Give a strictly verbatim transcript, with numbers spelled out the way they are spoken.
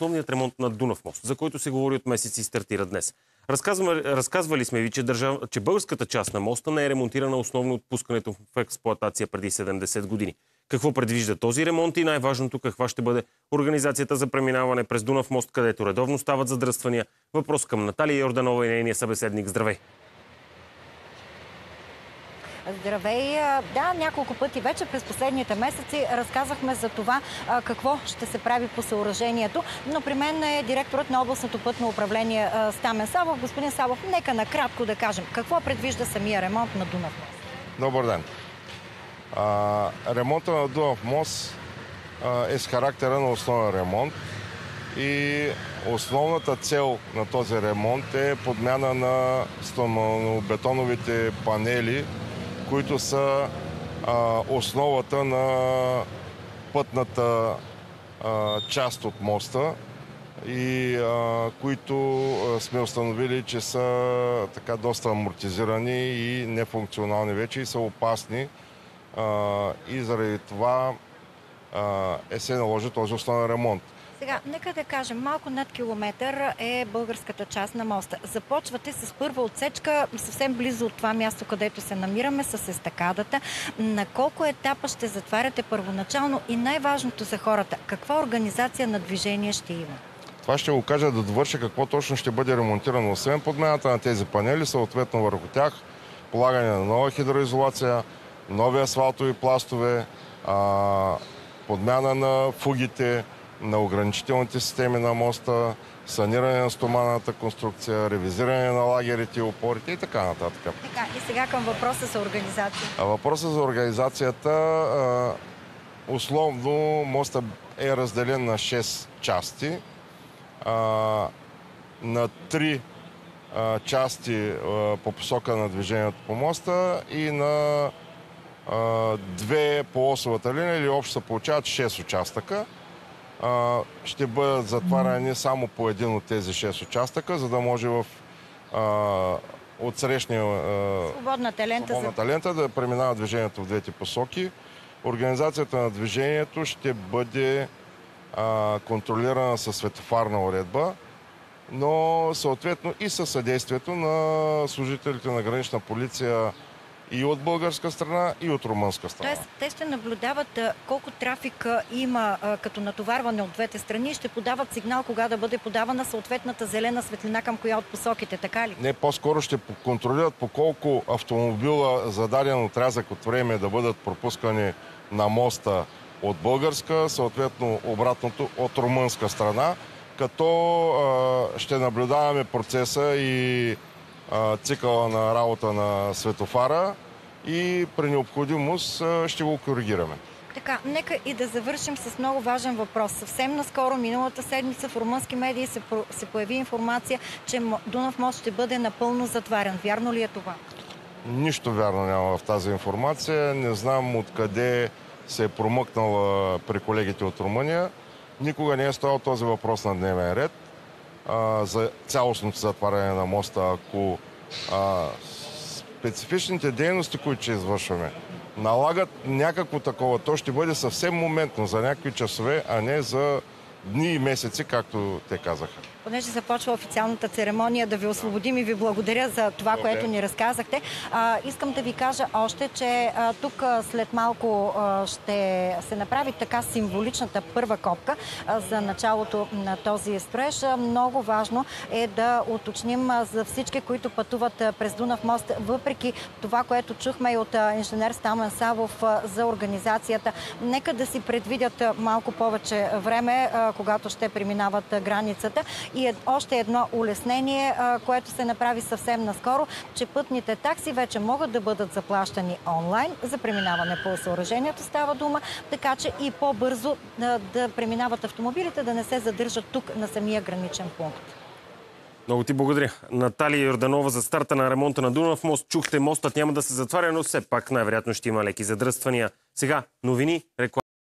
основният ремонт на Дунав мост, за който се говори от месеци и стартира днес. Разказвали, разказвали сме ви, че, държав... че българската част на моста не е ремонтирана основно от пускането в експлоатация преди седемдесет години. Какво предвижда този ремонт и най-важното каква ще бъде организацията за преминаване през Дунав мост, където редовно стават задръствания? Въпрос към Наталия Йорданова и нейния събеседник. Здравей! Здравей! Да, няколко пъти вече през последните месеци разказахме за това какво ще се прави по съоръжението, но при мен е директорът на областното пътно управление Стамен Савов. Господин Савов, нека накратко да кажем какво предвижда самия ремонт на Дунав мост. Добър ден! А, ремонта на Дунав мост а, е с характера на основен ремонт и основната цел на този ремонт е подмяна на стоманобетоновите панели, които са а, основата на пътната а, част от моста и а, които а, сме установили, че са така доста амортизирани и нефункционални вече и са опасни. А, и заради това а, е се наложи този основен ремонт. Сега, нека да кажем, малко над километър е българската част на моста. Започвате с първа отсечка, съвсем близо от това място, където се намираме, с естакадата. На колко етапа ще затваряте първоначално и най-важното за хората, каква организация на движение ще има? Това ще го кажа да довърша какво точно ще бъде ремонтирано. Освен подмяната на тези панели, съответно върху тях полагане на нова хидроизолация, нови асфалтови пластове, а, подмяна на фугите, на ограничителните системи на моста, саниране на стоманната конструкция, ревизиране на лагерите и опорите и така нататък. Така, и сега към въпроса за организация. А въпроса за организацията, а, условно моста е разделен на шест части. А, на три а, части а, по посока на движението по моста и на а, две по осовата линия или общо се получават шест участъка. Ще бъдат затваряни само по един от тези шест участъка, за да може в отсрещния свободната лента, свободната лента да преминава движението в двете посоки. Организацията на движението ще бъде а, контролирана със светофарна уредба, но съответно и със съдействието на служителите на гранична полиция и от българска страна, и от румънска страна. Тоест, те ще наблюдават колко трафик има като натоварване от двете страни и ще подават сигнал кога да бъде подавана съответната зелена светлина към коя от посоките, така ли? Не, по-скоро ще контролират по колко автомобила за даден отрязък от време да бъдат пропускани на моста от българска, съответно обратното от румънска страна, като а, ще наблюдаваме процеса и цикъла на работа на светофара и при необходимост ще го коригираме. Така, нека и да завършим с много важен въпрос. Съвсем наскоро, миналата седмица, в румънски медии се, се появи информация, че Дунав мост ще бъде напълно затварян. Вярно ли е това? Нищо вярно няма в тази информация. Не знам откъде се е промъкнала при колегите от Румъния. Никога не е стоял този въпрос на дневен ред. А, за цялостното затваряне на моста, ако а, специфичните дейности, които ще извършваме, налагат някакво такова, то ще бъде съвсем моментно, за някакви часове, а не за дни и месеци, както те казаха. Понеже започва официалната церемония, да ви освободим и ви благодаря за това, okay. което ни разказахте. А, искам да ви кажа още, че а, тук а, след малко а, ще се направи така символичната първа копка а, за началото на този строеж. А, много важно е да уточним а, за всички, които пътуват а, през Дунав мост, въпреки това, което чухме и от а, инженер Стамен Савов а, за организацията. Нека да си предвидят а, малко повече време, а, когато ще преминават а, границата. И е, още едно улеснение, а, което се направи съвсем наскоро, че пътните такси вече могат да бъдат заплащани онлайн. За преминаване по съоръжението става дума, така че и по-бързо да, да преминават автомобилите, да не се задържат тук на самия граничен пункт. Много ти благодаря. Наталия Йорданова за старта на ремонта на Дунав мост. Чухте, мостът няма да се затваря, но все пак най-вероятно ще има леки задръствания. Сега новини, реклама.